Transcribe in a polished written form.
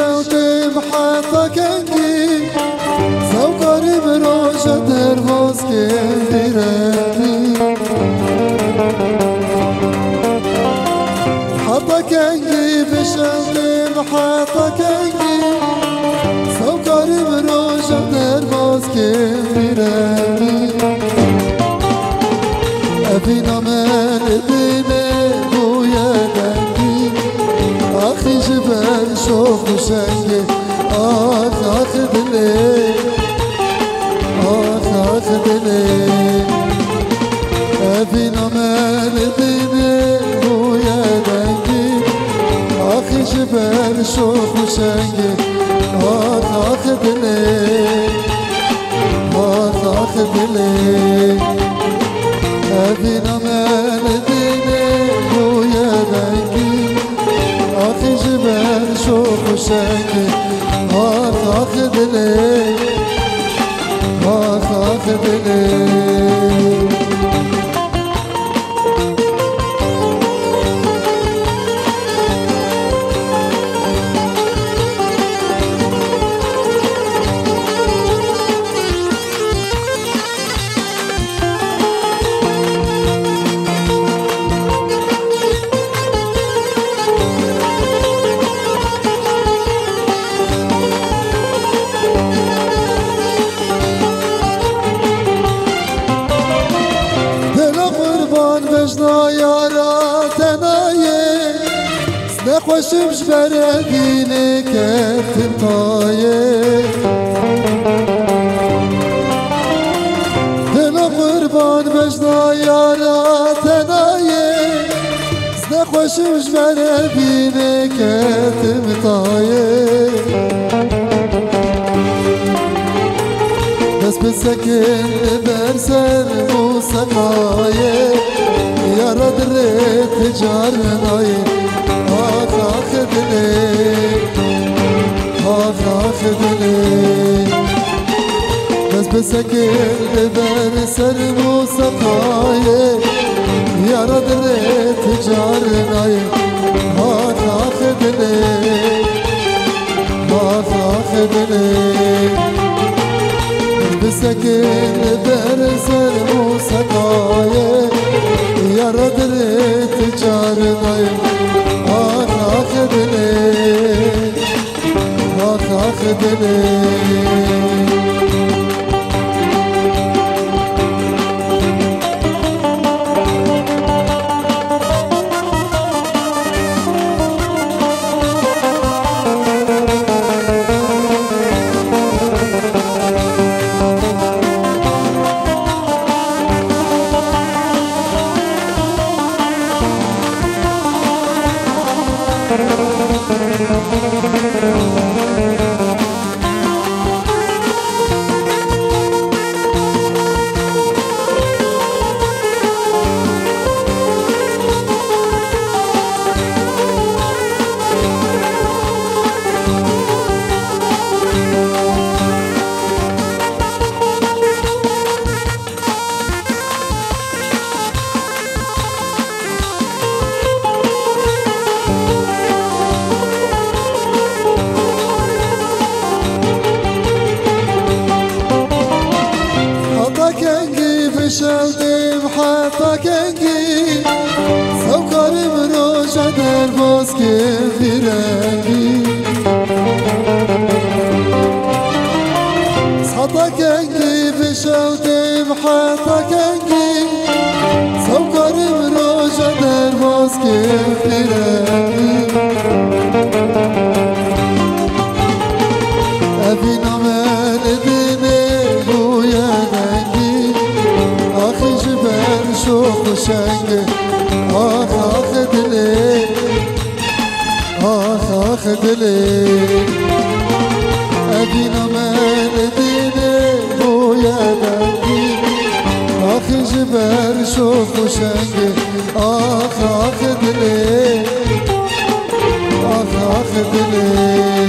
بشوتم حتى كنجي سوكاري بروجة درباز كنديرني حتى كنجي بشوتم حتى كنجي سوكاري بروجة درباز كنديرني أفينا من ديني بويا دنجي أخي جبال شوف وشنجي آخ دلي آخ دلي أفينا من ديني بويا دنجي أخي جبال شوف وشنجي آخ دلي آخ دلي أبينا من ديني بويا دنجي أخي جبال شوف وشنجي آخ دلي آخ دلي بجنا يارا تنايه نخوشم جبر ديني كتن طايه دل قربان بجنا يارا تنايه نخوشم جبر ديني كتن طايه بس بسكن برسل موسقايه يا ردرت جارناي آخ دلي آخ دلي بس بسكن برسل موسقاي يا ردرت جارناي آخ دلي آخ دلي بسكن برسل موسقاي يا ردرت جارناي آخ دلي آخ دلي بشوتم حتى كنجي سوكاري بروجة درباز كنديرني حتى كنجي بشوتم حتى كنجي سوكاري بروجة درباز كنديرني أبينا من ديني بويا دنجي أخي جبال شوف وشنجي آخ دلي آخ دلي أبينا من ديني بويا دنجي أخي جبال شوف وشنجي آخ دلي آخ دلي